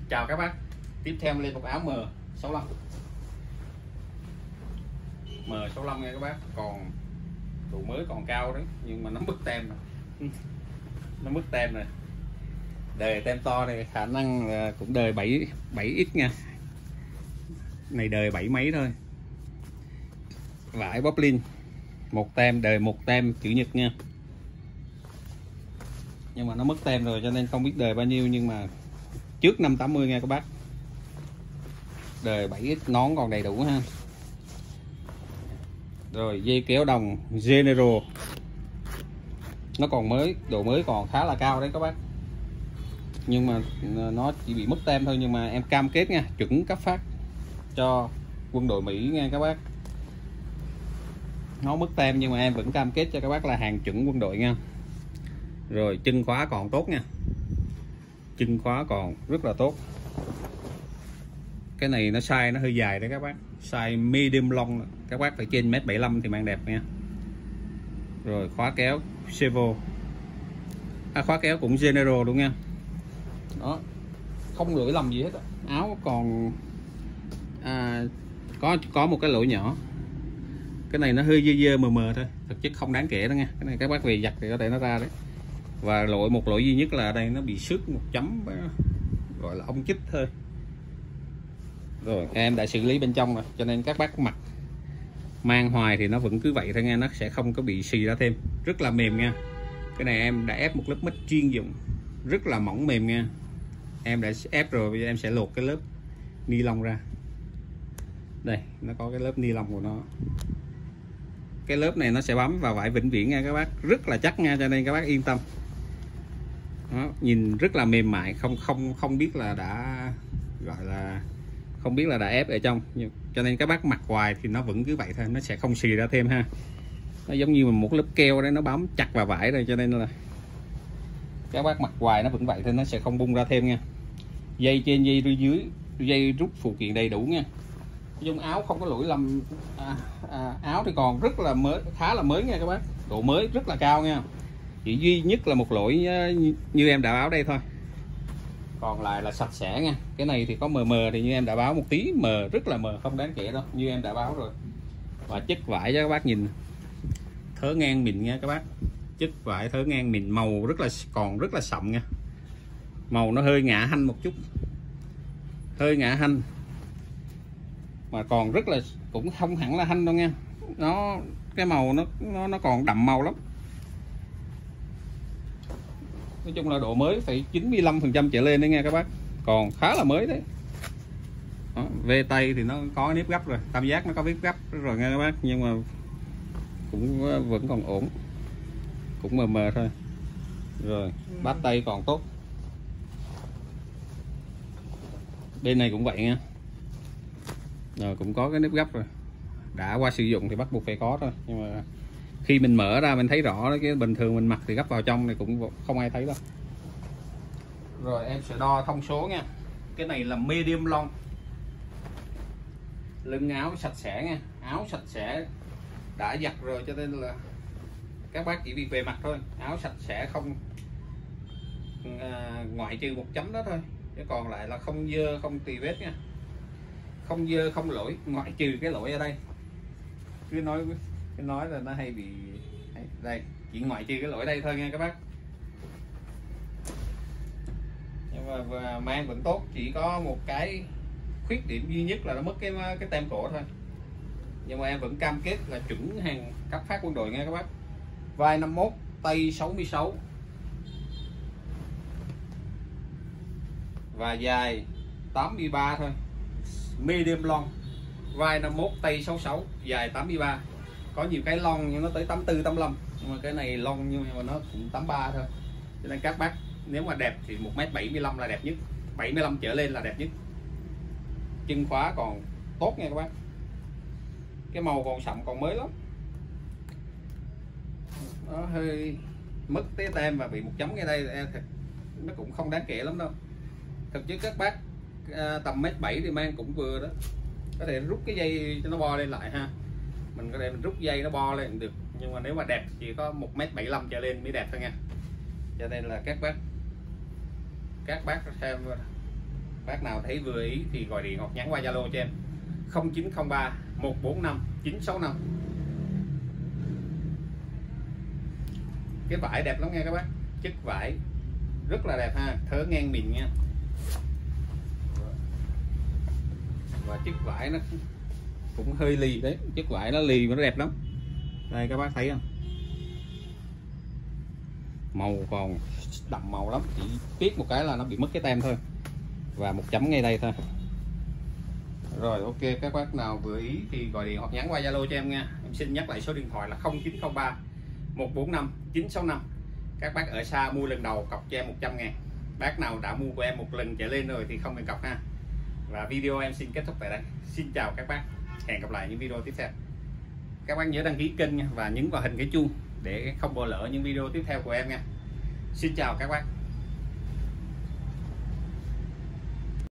Chào các bác. Tiếp theo lên một áo M65. M65 nha các bác, còn độ mới còn cao đấy, nhưng mà nó mất tem rồi. Nó mất tem rồi. Đời tem to này khả năng là cũng đời 7x nha. Này đời 7 mấy thôi. Vải poplin, một tem, đời một tem chữ nhật nha. Nhưng mà nó mất tem rồi cho nên không biết đời bao nhiêu, nhưng mà trước năm 80 nha các bác. Đời 7x, nón còn đầy đủ ha. Rồi dây kéo đồng General, nó còn mới, độ mới còn khá là cao đấy các bác, nhưng mà nó chỉ bị mất tem thôi. Nhưng mà em cam kết nha, chuẩn cấp phát cho quân đội Mỹ nha các bác. Nó mất tem nhưng mà em vẫn cam kết cho các bác là hàng chuẩn quân đội nha. Rồi chân khóa còn tốt nha, chân khóa còn rất là tốt. Cái này nó size nó hơi dài đấy các bác, size medium long, các bác phải trên 1m75 thì mang đẹp nha. Rồi khóa kéo Sevo, khóa kéo cũng General luôn nha. Đó, không lỗi lầm gì hết. Áo còn có một cái lỗi nhỏ, cái này nó hơi dơ mờ mờ thôi, thực chất không đáng kể đó nha. Cái này các bác về giặt thì có thể nó ra đấy. Và một lỗi duy nhất là ở đây nó bị xước một chấm, gọi là ống chích thôi. Rồi em đã xử lý bên trong rồi, cho nên các bác mặc mang hoài thì nó vẫn cứ vậy thôi nha, nó sẽ không có bị xì ra thêm. Rất là mềm nha. Cái này em đã ép một lớp mít chuyên dụng, rất là mỏng mềm nha. Em đã ép rồi, bây giờ em sẽ lột cái lớp ni lông ra. Đây, nó có cái lớp ni lông của nó. Cái lớp này nó sẽ bám vào vải vĩnh viễn nha các bác, rất là chắc nha, cho nên các bác yên tâm. Đó, nhìn rất là mềm mại, không biết là đã gọi là không biết là đã ép ở trong, cho nên các bác mặc hoài thì nó vẫn cứ vậy thôi, nó sẽ không xì ra thêm ha. Nó giống như một lớp keo đấy, nó bám chặt vào vải rồi, cho nên là các bác mặc hoài nó vẫn vậy thôi, nó sẽ không bung ra thêm nha. Dây trên dây dưới, dây rút phụ kiện đầy đủ nha. Dùng áo không có lỗi lầm. Áo thì còn rất là mới, khá là mới nha các bác, độ mới rất là cao nha. Chỉ duy nhất là một lỗi như em đã báo đây thôi, còn lại là sạch sẽ nha. Cái này thì có mờ thì như em đã báo một tí, mờ rất là mờ, không đáng kể đâu, như em đã báo rồi. Và chất vải cho các bác nhìn, thớ ngang mịn nha các bác, chất vải thớ ngang mịn, màu còn rất là sậm nha. Màu nó hơi ngã hanh một chút, hơi ngã hanh, mà còn rất là, cũng không hẳn là hanh đâu nha. Cái màu nó còn đậm màu lắm. Nói chung là độ mới phải 95% trở lên đấy nha các bác, còn khá là mới đấy. Đó, về tay thì nó có nếp gấp rồi, tam giác nó có nếp gấp rồi nha các bác, nhưng mà cũng vẫn còn ổn, cũng mờ thôi. Rồi bát tay còn tốt. Bên này cũng vậy nha. Rồi cũng có cái nếp gấp rồi, đã qua sử dụng thì bắt buộc phải có thôi, nhưng mà khi mình mở ra mình thấy rõ đó, cái bình thường mình mặc thì gấp vào trong này cũng không ai thấy đâu. Rồi em sẽ đo thông số nha. Cái này là medium long, lưng áo sạch sẽ nha, áo sạch sẽ, đã giặt rồi cho nên là các bác chỉ việc về mặt thôi. Áo sạch sẽ, không ngoại trừ một chấm đó thôi, chứ còn lại là không dơ không tì vết nha, không dơ không lỗi, ngoại trừ cái lỗi ở đây. Cứ nói là nó hay bị đây, chỉ ngoại trừ cái lỗi đây thôi nha các bác. Nhưng mà mang vẫn tốt, chỉ có một cái khuyết điểm duy nhất là nó mất cái tem cổ thôi. Nhưng mà em vẫn cam kết là chuẩn hàng cấp phát quân đội nha các bác. Vai 51, tay 66 và dài 83 thôi, medium long. Vai 51, tay 66, dài 83. Có nhiều cái long nhưng nó tới 84, 85, nhưng mà cái này long nhưng mà nó cũng 83 thôi. Cho nên các bác nếu mà đẹp thì 1m75 là đẹp nhất, 75 trở lên là đẹp nhất. Chân khóa còn tốt nha các bác, cái màu còn sậm, còn mới lắm. Nó hơi mất cái tem và bị một chấm ngay đây, nó cũng không đáng kể lắm đâu. Thực chất các bác tầm 1m7 thì mang cũng vừa đó, có thể rút cái dây cho nó bo lên lại ha, mình có thể mình rút dây nó bo lên được. Nhưng mà nếu mà đẹp chỉ có 1m75 trở lên mới đẹp thôi nha. Cho nên là các bác xem Bác nào thấy vừa ý thì gọi điện hoặc nhắn qua Zalo cho em 0903 145 965. Cái vải đẹp lắm nha các bác, chất vải rất là đẹp ha, thớ ngang mịn nha, và chất vải nó cũng hơi lì đấy, chất vải nó lì mà nó đẹp lắm. Đây các bác thấy không, màu còn đậm màu lắm, chỉ tiếc một cái là nó bị mất cái tem thôi, và một chấm ngay đây thôi. Rồi ok, các bác nào vừa ý thì gọi điện hoặc nhắn qua Zalo cho em nha. Em xin nhắc lại số điện thoại là 0903 145 965. Các bác ở xa mua lần đầu cọc cho em 100.000. Bác nào đã mua của em một lần trở lên rồi thì không cần cọc ha. Và video em xin kết thúc tại đây. Xin chào các bác, hẹn gặp lại những video tiếp theo. Các bác nhớ đăng ký kênh nha, và nhấn vào hình cái chuông để không bỏ lỡ những video tiếp theo của em nha. Xin chào các bác.